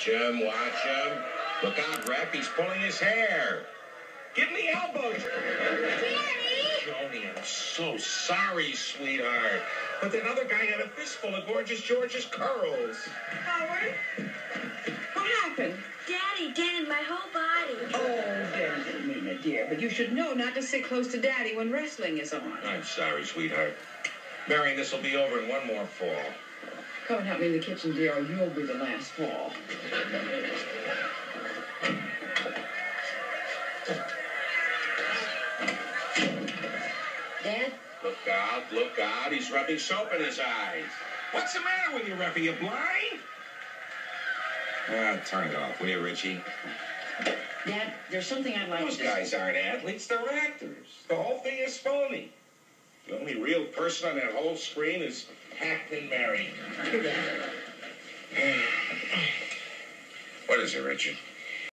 Watch him, watch him. Look out, Rep, he's pulling his hair. Give him the elbow. Daddy! Joni, I'm so sorry, sweetheart. But that other guy had a fistful of Gorgeous George's curls. Howard? What happened? Daddy dinged my whole body. Oh, Daddy didn't mean it, dear. But you should know not to sit close to Daddy when wrestling is on. I'm sorry, sweetheart. Marion, this will be over in one more fall. Come and help me in the kitchen, dear, or you'll be the last fall. Dad? Look out. He's rubbing soap in his eyes. What's the matter with you, Rep? Are you blind? Turn it off, will you, Richie? Dad, there's something I'd like Those to... guys aren't athletes, they're actors. The whole thing is phony. The only real person on that whole screen is Captain Mary. What is it, Richard?